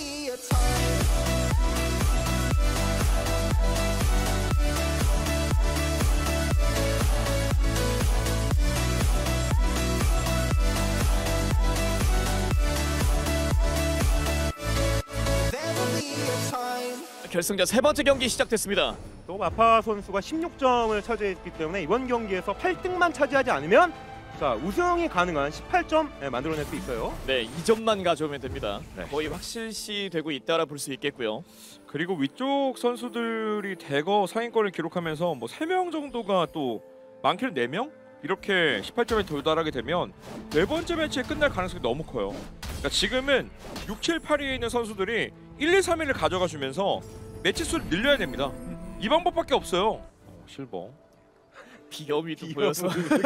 결승전 세 번째 경기 시작됐습니다. 또 마파 선수가 16점을 차지했기 때문에 이번 경기에서 8등만 차지하지 않으면 자 우승이 가능한 18점 만들어낼 수 있어요. 네, 2점만 가져오면 됩니다. 네. 거의 확실시 되고 있다라 볼 수 있겠고요. 그리고 위쪽 선수들이 대거 상위권을 기록하면서 뭐 3명 정도가 또 많게는 4명? 이렇게 18점에 도달하게 되면 네 번째 매치에 끝날 가능성이 너무 커요. 그러니까 지금은 6, 7, 8위에 있는 선수들이 1, 2, 3위를 가져가 주면서 매치 수를 늘려야 됩니다. 이 방법밖에 없어요. 실버. 비염이도 보여서.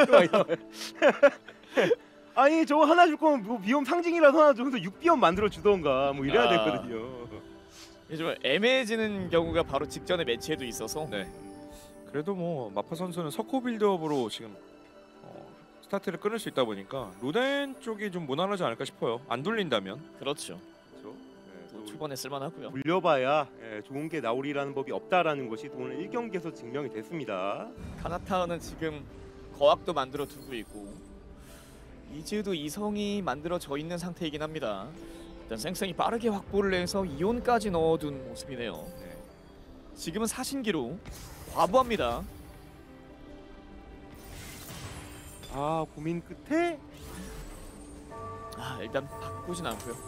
아니 저거 하나 줄 거면 뭐 비염 상징이라도 하나 줘서 6비염 만들어 주던가 뭐 이래야 됐거든요. 좀 애매해지는 경우가 바로 직전의 매치에도 있어서. 네. 그래도 뭐 마파 선수는 석호 빌드업으로 지금 스타트를 끊을 수 있다 보니까 로덴 쪽이 좀 무난하지 않을까 싶어요. 안 돌린다면. 그렇죠. 네, 초반에 쓸만하고요. 물려봐야 좋은 게 나오리라는 법이 없다라는 것이 오늘 1경기에서 증명이 됐습니다. 카나타는 지금 거학도 만들어 두고 있고 이즈도 이성이 만들어져 있는 상태이긴 합니다. 일단 쌩쌩이 빠르게 확보를 해서 이온까지 넣어둔 모습이네요. 네. 지금은 사신기로 과부합니다. 아 고민 끝에 일단 바꾸진 않고요.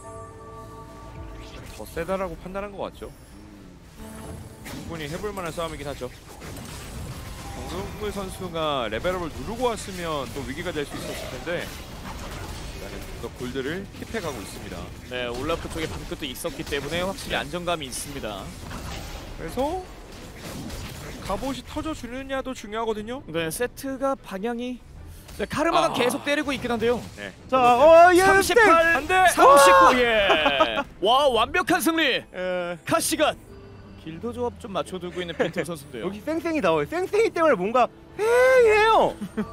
더 세다라고 판단한 것 같죠. 충분히 해볼 만한 싸움이긴 하죠. 정승구 선수가 레벨업을 누르고 왔으면 또 위기가 될 수 있었을 텐데 일단은 더 골드를 킵해가고 있습니다. 네, 올라프 쪽에 방끝도 있었기 때문에 확실히 안정감이 있습니다. 그래서 갑옷이 터져주느냐도 중요하거든요. 네, 세트가 방향이 카르마가 계속 때리고 있긴 한데요. 네. 자, 예, 38, 안돼. 39, 예. 와, 완벽한 승리. 카시가 길도 조합 좀 맞춰두고 있는 벤틀 선수인데요. 여기 쌩쌩이 나와요. 쌩쌩이 때문에 뭔가 해요.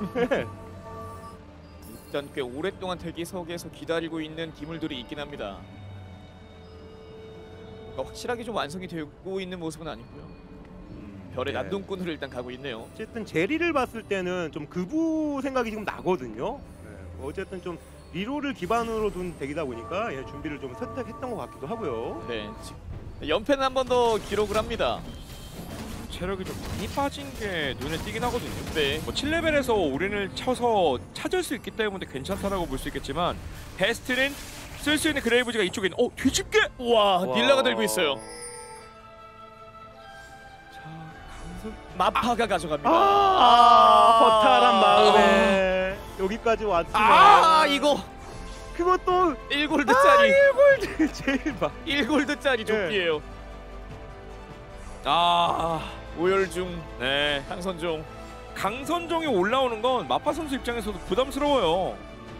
일단 꽤 오랫동안 대기석에서 기다리고 있는 기물들이 있긴 합니다. 확실하게 좀 완성이 되고 있는 모습은 아니고요. 별의 네. 난동꾼으로 일단 가고 있네요. 어쨌든 제리를 봤을 때는 좀 그부 생각이 지금 나거든요. 어쨌든 좀 리로를 기반으로 둔 덱이다 보니까 준비를 좀 선택했던 것 같기도 하고요. 네, 연패는 한 번 더 기록을 합니다. 체력이 좀 많이 빠진 게 눈에 띄긴 하거든요. 네, 뭐 7레벨에서 올인을 쳐서 찾을 수 있기 때문에 괜찮다라고 볼 수 있겠지만 베스트는 쓸 수 있는 그레이브즈가 이쪽에 있는 뒤집게! 와, 닐라가 들고 있어요. 마파가 가져갑니다. 허탈한 마음에 여기까지 왔지만 이거 그것도 1골드짜리 1골드 제일 막 1골드짜리 조끼예요. 오열중, 네. 강선종. 강선종이 올라오는 건 마파 선수 입장에서도 부담스러워요.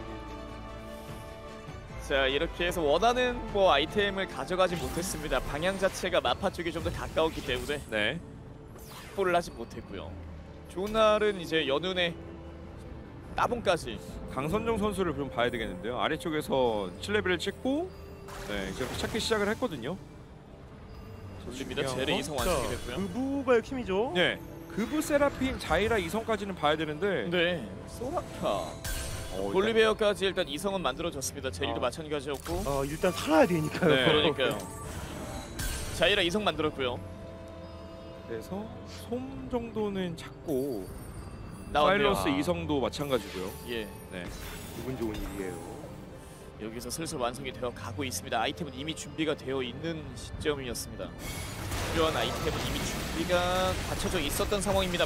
자, 이렇게 해서 원하는 아이템을 가져가지 못했습니다. 방향 자체가 마파 쪽이 좀 더 가까웠기 때문에 네. 확보를 하지 못했고요. 좋은 날은 이제 연운의 따봉까지. 강선종 선수를 좀 봐야 되겠는데요. 아래쪽에서 7레벨을 찍고 이제 찾기 시작을 했거든요. 돌립니다. 제레 이성 완성이 됐고요. 그부가 핵심이죠. 네. 그부 세라핀 자이라 이성까지는 봐야 되는데 네, 소라카 볼리베어까지 일단 이성은 만들어졌습니다. 제리도 마찬가지였고. 일단 살아야 되니까요. 네. 그러니까요. 자이라 이성 만들었고요. 그래서 솜 정도는 찾고 나왔네요. 사일러스 이성도 마찬가지고요. 예, 네. 기분 좋은 일이에요. 여기서 슬슬 완성이 되어 가고 있습니다. 아이템은 이미 준비가 되어 있는 시점이었습니다. 필요한 아이템은 이미 준비가 갖춰져 있었던 상황입니다.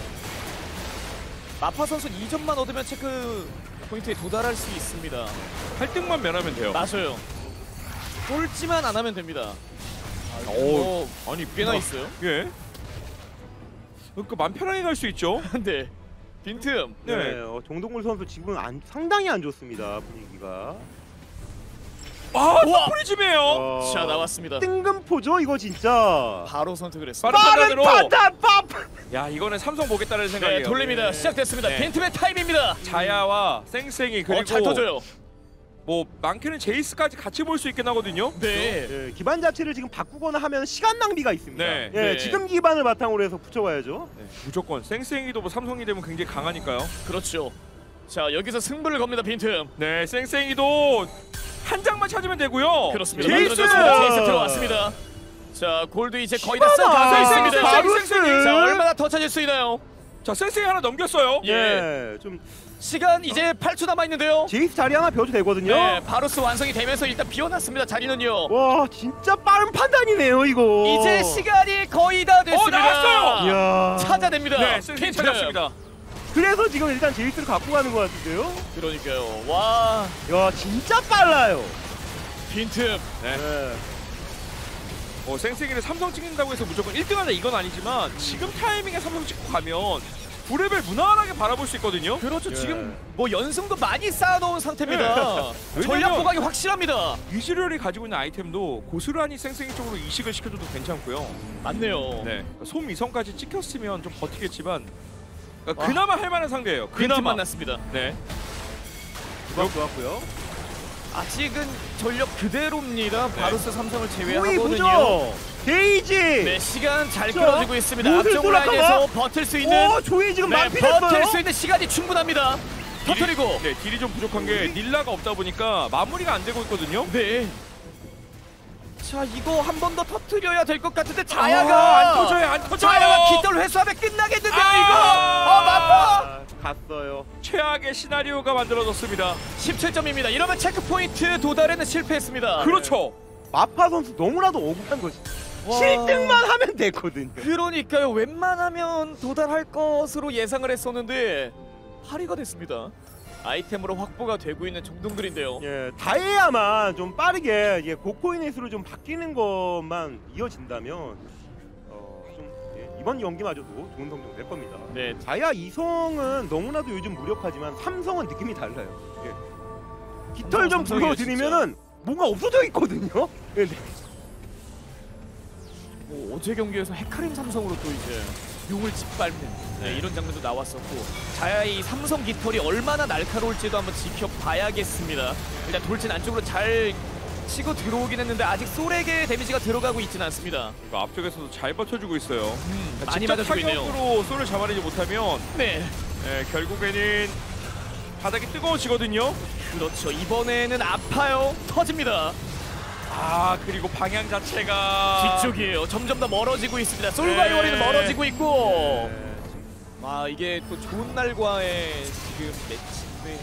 마파 선수 2점만 얻으면 체크 포인트에 도달할 수 있습니다. 8등만 면하면 돼요. 맞아요. 꼴찌만 안 하면 됩니다. 아니 꽤나 있어요. 예. 그러니까 맘 편하게 갈 수 있죠. 네, 빈틈. 네, 정동굴 선수 지금 상당히 안 좋습니다. 분위기가. 프리즘이에요. 자, 나왔습니다. 뜬금포죠 이거 진짜. 바로 선택을 했습니다. 빠른 판단으로. 팝! 야, 이거는 삼성 보겠다는 생각이에요. 네, 돌립니다. 시작됐습니다. 네. 빈틈의 타임입니다. 자야와 쌩쌩이 그리고 잘 터져요. 뭐 많게는 제이스까지 같이 볼 수 있긴 하거든요. 네. 예, 기반 자체를 지금 바꾸거나 하면 시간 낭비가 있습니다. 네. 예, 네. 지금 기반을 바탕으로 해서 붙여와야죠. 네, 무조건 쌩쌩이도 뭐 삼성이 되면 굉장히 강하니까요. 그렇죠. 자, 여기서 승부를 겁니다. 빈틈. 네, 쌩쌩이도 한 장만 찾으면 되고요. 그렇습니다. 제이스! 만들어졌습니다. 제이스 들어왔습니다. 자, 골드 이제 거의 다 싹 시바나! 가서 있습니다. 바루스! 자, 얼마나 더 찾을 수 있나요? 자, 쌩쌩이 하나 넘겼어요. 예. 좀 시간 이제 8초 남아 있는데요. 제이스 자리 하나 비워도 되거든요. 네, 바로스 완성이 되면서 일단 비워놨습니다. 자리는요. 와, 진짜 빠른 판단이네요, 이거. 이제 시간이 거의 다 됐습니다. 나왔어요! 이야. 찾아냅니다. 네, 쌩쌩이 빈틈. 찾았습니다. 그래서 지금 일단 제이스를 갖고 가는 것 같은데요. 그러니까요. 와, 야, 진짜 빨라요. 빈틈. 네. 네. 쌩쌩이를 삼성 찍는다고 해서 무조건 1등하자 이건 아니지만 지금 타이밍에 삼성 찍고 가면 9레벨 무난하게 바라볼 수 있거든요. 그렇죠. 예. 지금 뭐 연승도 많이 쌓아놓은 상태입니다. 전략 왜냐면- 보강이 확실합니다. 이즈리얼이 가지고 있는 아이템도 고스란히 쌩쌩이 쪽으로 이식을 시켜줘도 괜찮고요. 맞네요. 네, 솜이성까지 찍혔으면 좀 버티겠지만 그러니까 와. 그나마 할만한 상대예요. 빈틈 그나마. 만났습니다. 네. 좋았고요. 아직은 전력 그대로입니다. 네. 바루스 삼성을 보이 제외하고는요. 보죠. 게이지. 네, 시간 잘 자, 끌어지고 있습니다. 무엇을 앞쪽 쏠았다가? 라인에서 버틸 수 있는 오, 조이 지금 네, 만피됐어요. 버틸 수 있는 시간이 충분합니다. 터뜨리고 네, 딜이 좀 부족한 게 닐라가 없다 보니까 마무리가 안 되고 있거든요. 네. 자, 이거 한 번 더 터뜨려야 될 것 같은데 안 자야가 터져요, 안 터져요. 자야가 깃털 회수하면 끝나겠는데요, 아! 이거. 마파. 갔어요. 최악의 시나리오가 만들어졌습니다. 17점입니다. 이러면 체크포인트 도달에는 실패했습니다. 그렇죠. 마파 선수 너무나도 억울한 것이 와. 7등만 하면 됐거든요. 그러니까요. 웬만하면 도달할 것으로 예상을 했었는데 8위가 됐습니다. 아이템으로 확보가 되고 있는 정동들인데요. 예, 다해야만 좀 빠르게 고코인넷으로 좀 바뀌는 것만 이어진다면 좀 이번 경기마저도 좋은 성적 낼 겁니다. 네, 자야 이성은 너무나도 요즘 무력하지만 삼성은 느낌이 달라요. 예. 깃털 좀 삼성이에요, 불러드리면은 뭔가 없어져 있거든요. 예, 네. 뭐 어제 경기에서 헤카림 삼성으로 또 이제 용을 짓밟는 네, 이런 장면도 나왔었고 자야의 삼성 깃털이 얼마나 날카로울지도 한번 지켜봐야겠습니다. 일단 돌진 안쪽으로 잘 치고 들어오긴 했는데 아직 솔에게 데미지가 들어가고 있지는 않습니다. 이거 앞쪽에서도 잘 버텨주고 있어요. 많이 직접 맞아주고 있네요. 타격으로 솔을 잡아내지 못하면 네, 결국에는 바닥이 뜨거워지거든요. 그렇죠. 이번에는 아파요. 터집니다. 아, 그리고 방향 자체가 뒤쪽이에요. 점점 더 멀어지고 있습니다. 솔과의 네. 거리는 멀어지고 있고. 예, 아, 이게 또 좋은 날과의 지금 매치인데.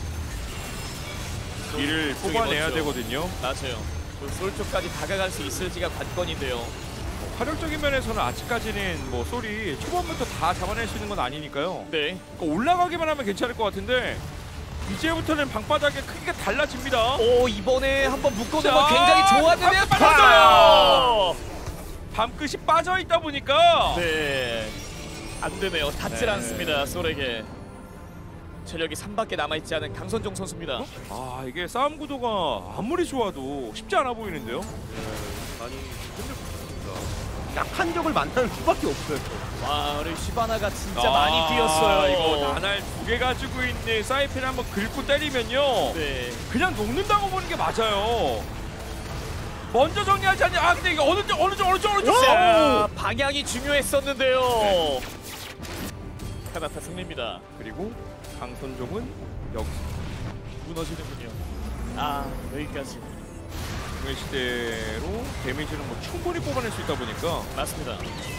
이를 속이 뽑아내야 먼저. 되거든요. 맞아요. 솔 쪽까지 다가갈 수 있을지가 관건인데요. 화력적인 면에서는 아직까지는 뭐 솔이 초반부터 다 잡아낼 수 있는 건 아니니까요. 네. 그러니까 올라가기만 하면 괜찮을 것 같은데 이제부터는 방바닥의 크기가 달라집니다. 오, 이번에 한번 묶어놓은 자, 건 굉장히 좋았는데요. 밤끝 빠졌어요. 밤끝이 빠져 있다 보니까 네. 안 되네요. 닿질 네. 않습니다. 솔에게. 체력이 3밖에 남아있지 않은 강선종 선수입니다. 아, 이게 싸움 구도가 아무리 좋아도 쉽지 않아 보이는데요. 많이 힘들 것 같습니다. 약한 적을 만나는 수밖에 없어요. 와, 우리 시바나가 진짜 많이 뛰었어요. 이거 나날 2개 가지고 있는 사이펜 한번 긁고 때리면요. 네. 그냥 녹는다고 보는 게 맞아요. 먼저 정리하지 않냐? 아, 근데 이거 어느 쪽? 자, 방향이 중요했었는데요. 카나타 승리입니다. 그리고 강선종은 여기서 무너지는군요. 아, 여기까지. 중의 시대로 데미지는 뭐 충분히 뽑아낼 수 있다 보니까 맞습니다.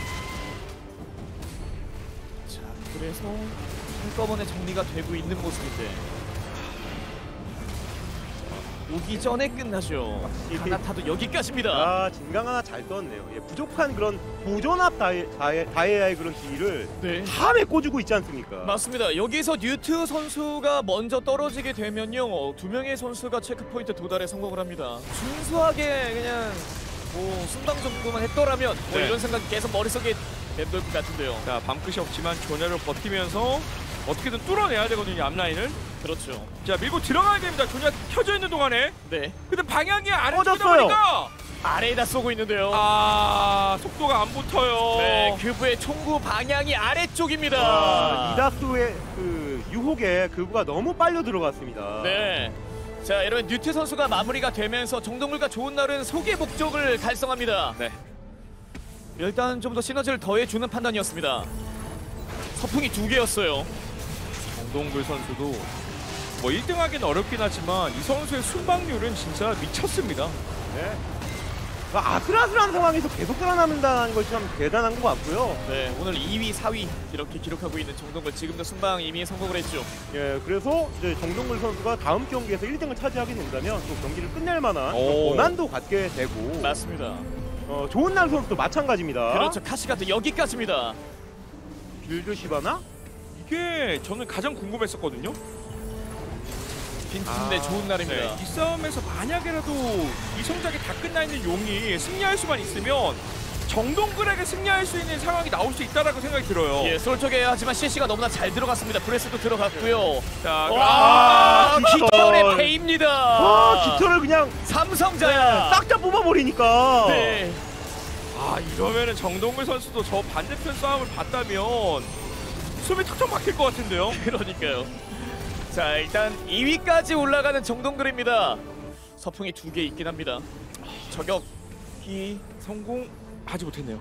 자, 그래서 한꺼번에 정리가 되고 있는 모습인데 오기 전에 끝나죠. 카나타도 여기까지입니다. 아, 진강 하나 잘 떴네요. 예, 부족한 그런 보존합 다이아의 그런 딜을 네. 다 메꿔주고 있지 않습니까? 맞습니다. 여기서 뉴트 선수가 먼저 떨어지게 되면요, 두 명의 선수가 체크포인트 도달에 성공을 합니다. 순수하게 그냥 뭐 순방 정도만 했더라면 뭐 네. 이런 생각이 계속 머릿속에 맴돌 것 같은데요. 자, 밤끝이 없지만 조냐를 버티면서 어떻게든 뚫어내야 되거든요, 앞라인을. 그렇죠. 자, 밀고 들어가야 됩니다. 조냐 켜져 있는 동안에. 네. 근데 방향이 아래쪽이다 꺼졌어요. 보니까 아래에다 쏘고 있는데요. 속도가 안 붙어요. 네, 그부의 총구 방향이 아래쪽입니다. 아, 이다수의 그 유혹에 그부가 너무 빨려 들어갔습니다. 네. 자, 이런 뉴트 선수가 마무리가 되면서 정동물과 좋은 날은 소개 목적을 달성합니다. 네. 일단 좀 더 시너지를 더해주는 판단이었습니다. 서풍이 2개였어요. 정동글 선수도 뭐 1등하기는 어렵긴 하지만 이 선수의 순방률은 진짜 미쳤습니다. 네. 아슬아슬한 상황에서 계속 살아남는다는 것이 참 대단한 것 같고요. 네, 오늘 2위, 4위 이렇게 기록하고 있는 정동물 지금도 순방 이미 성공을 했죠. 예, 그래서 이제 정동글 선수가 다음 경기에서 1등을 차지하게 된다면 또 경기를 끝낼 만한 오. 권한도 갖게 되고 맞습니다. 좋은 날 선수도 마찬가지입니다. 그렇죠. 카시가트 여기까지입니다. 길드 시바나? 이게 저는 가장 궁금했었거든요. 빈틈인데 좋은 날입니다. 네, 이 싸움에서 만약에라도 이 성적이 다 끝나 있는 용이 승리할 수만 있으면 정동글에게 승리할 수 있는 상황이 나올 수 있다라고 생각이 들어요. 예, 솔쪽에 하지만 CC가 너무나 잘 들어갔습니다. 브레스도 들어갔고요. 자, 와, 깃털. 깃털의 배입니다. 와, 깃털을 그냥 삼성자야. 싹 다 뽑아버리니까. 네. 아 이러면은 정동글 선수도 저 반대편 싸움을 봤다면 숨이 턱턱 막힐 것 같은데요. 그러니까요. 자, 일단 2위까지 올라가는 정동글입니다. 서풍이 2개 있긴 합니다. 저격이 성공하지 못했네요.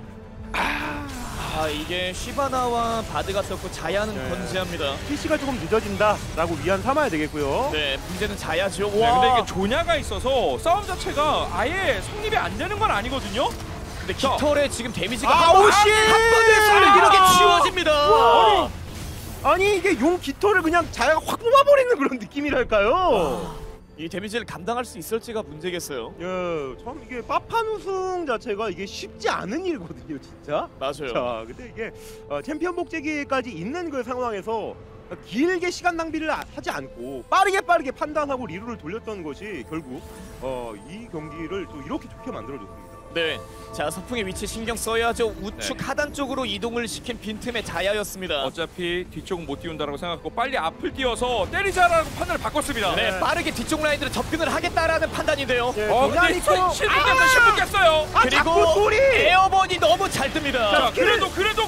이게 쉬바나와 바드가 떴고 자야는 네. 건재합니다. PC가 조금 늦어진다라고 위안 삼아야 되겠고요. 네, 문제는 자야죠. 네, 와. 근데 이게 조냐가 있어서 싸움 자체가 아예 성립이 안 되는 건 아니거든요. 근데 자. 깃털의 지금 데미지가 아우, 씨! 한 번에 쏘면 이렇게 치워집니다. 우와. 아니 이게 용 깃털을 그냥 자야가 확 뽑아버리는 그런 느낌이랄까요. 이 데미지를 감당할 수 있을지가 문제겠어요. 예, 참 이게 빠판 우승 자체가 이게 쉽지 않은 일거든요, 진짜. 맞아요. 자, 근데 이게 챔피언 복제기까지 있는 그 상황에서 길게 시간 낭비를 하지 않고 빠르게 판단하고 리루를 돌렸던 것이 결국 이 경기를 또 이렇게 좋게 만들어줬습니다. 네. 자, 서풍의 위치 신경 써야죠. 우측 네. 하단 쪽으로 이동을 시킨 빈틈의 자야였습니다. 어차피 뒤쪽은 못 띄운다라고 생각하고 빨리 앞을 띄워서 때리자라고 판단을 바꿨습니다. 네, 빠르게 뒤쪽 라인들을 접근을 하겠다라는 판단인데요. 예, 근데 도냐니 또- 신분 깼어요. 아, 그리고 자꾸 꿀이! 에어번이 너무 잘 뜹니다. 자, 그래도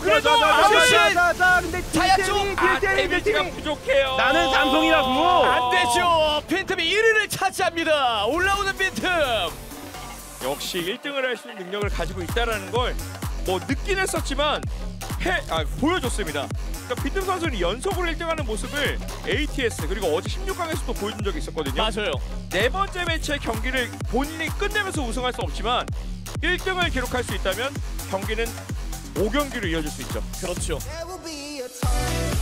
자, 근데 자야 쪽! 데미지가 부족해요. 나는 삼성이라고. 안 되죠. 빈틈이 1위를 차지합니다. 올라오는 빈틈. 역시 1등을 할 수 있는 능력을 가지고 있다라는 걸 뭐 느낀 했었지만 보여줬습니다. 그러니까 빈틈 선수는 연속으로 1등하는 모습을 ATS 그리고 어제 16강에서도 보여준 적이 있었거든요. 맞아요. 네 번째 매치의 경기를 본인이 끝내면서 우승할 수 없지만 1등을 기록할 수 있다면 경기는 5경기로 이어질 수 있죠. 그렇죠. There will be a time